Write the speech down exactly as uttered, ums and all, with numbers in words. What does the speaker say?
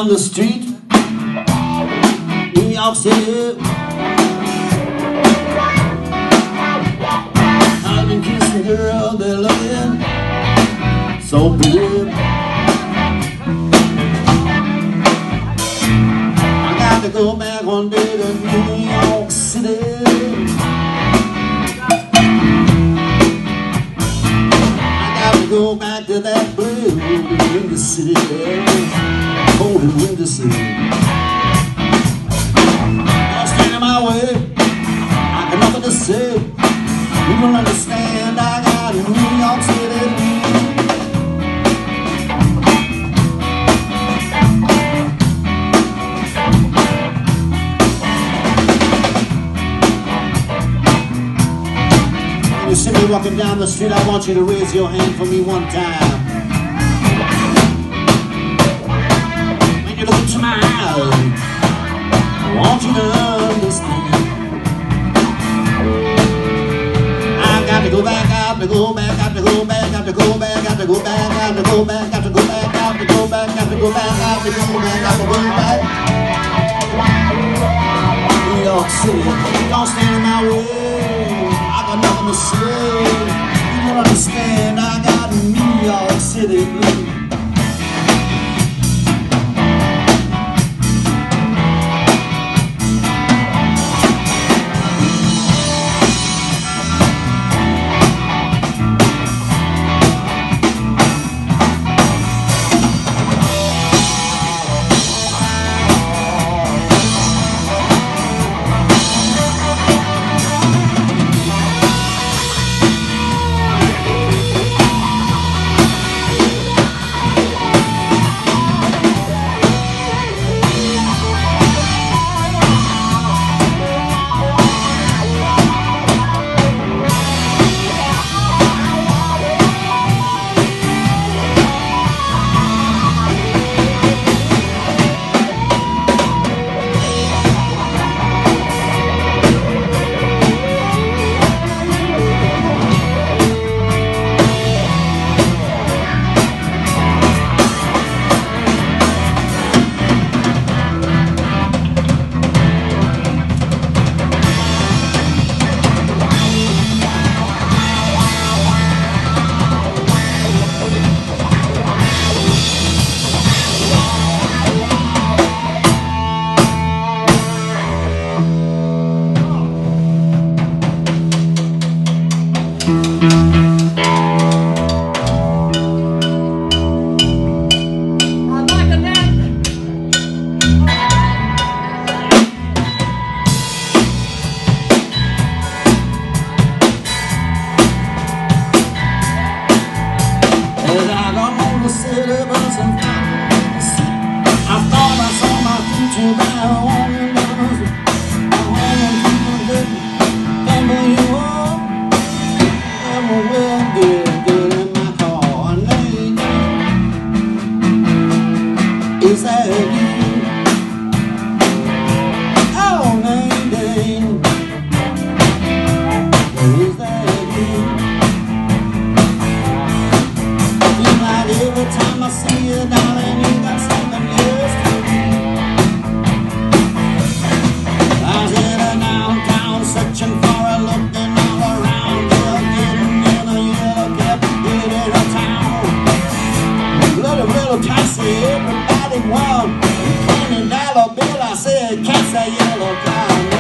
down the street, New York City. I've been kissing girls, they're looking so pretty. I got to go back one day to New York City. Go back to that blue windy city, cold and windy city. Don't stand in my way, I got nothing to say. You don't understand, I got New York City. You see me walking down the street, I want you to raise your hand for me one time. When you look into my eyes, I want you to understand. I got to go back, got to go back, got to go back, got to go back, got to go back, got to go back, got to go back, got to go back, got to go back, got to go back, got to go back. New York City, don't stand in my way. Nothing to say, you don't understand, I got New York City blues. Is that you? Oh, name, name. Is that you? Seems like every time I see you, darling, you got something else to do. I was in a downtown searching for a looking all around, just getting in a yellow cab, getting a town. Little, little taxi, everybody. One twenty dollar bill, I said, catch that yellow cloud.